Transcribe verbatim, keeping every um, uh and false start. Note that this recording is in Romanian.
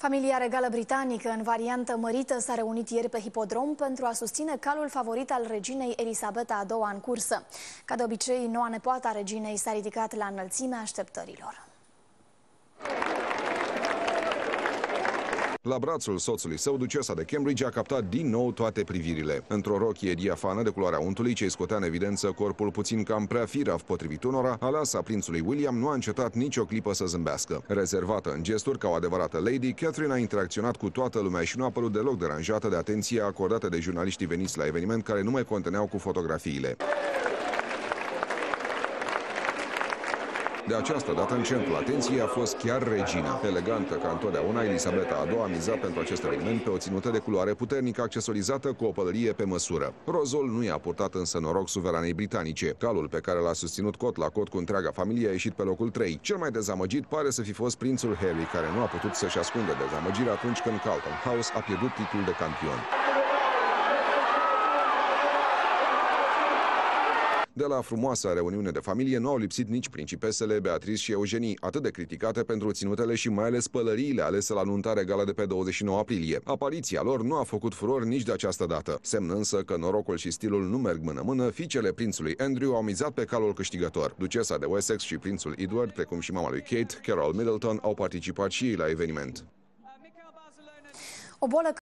Familia regală britanică, în variantă mărită, s-a reunit ieri pe hipodrom pentru a susține calul favorit al reginei Elisabeta a doua în cursă. Ca de obicei, noua nepoată a reginei s-a ridicat la înălțimea așteptărilor. La brațul soțului său, ducesa de Cambridge a captat din nou toate privirile. Într-o rochie diafană de culoarea untului, ce scotea în evidență corpul puțin cam prea firav potrivit unora, aleasa prințului William nu a încetat nicio clipă să zâmbească. Rezervată în gesturi ca o adevărată lady, Catherine a interacționat cu toată lumea și nu a părut deloc deranjată de atenția acordată de jurnaliștii veniți la eveniment, care nu mai conteneau cu fotografiile. De această dată, în centrul atenției a fost chiar regina. Elegantă ca întotdeauna, Elisabeta a doua a mizat pentru acest eveniment pe o ținută de culoare puternică, accesorizată cu o pălărie pe măsură. Rozul nu i-a purtat însă noroc suveranei britanice. Calul pe care l-a susținut cot la cot cu întreaga familie a ieșit pe locul trei. Cel mai dezamăgit pare să fi fost prințul Harry, care nu a putut să-și ascundă dezamăgirea atunci când Carlton House a pierdut titlul de campion. De la frumoasa reuniune de familie nu au lipsit nici principesele Beatrice și Eugenie, atât de criticate pentru ținutele și mai ales pălăriile alese la nunta regală de pe douăzeci și nouă aprilie. Apariția lor nu a făcut furor nici de această dată. Semn însă că norocul și stilul nu merg mână-mână, fiicele prințului Andrew au mizat pe calul câștigător. Ducesa de Wessex și prințul Edward, precum și mama lui Kate, Carol Middleton, au participat și ei la eveniment. O bolă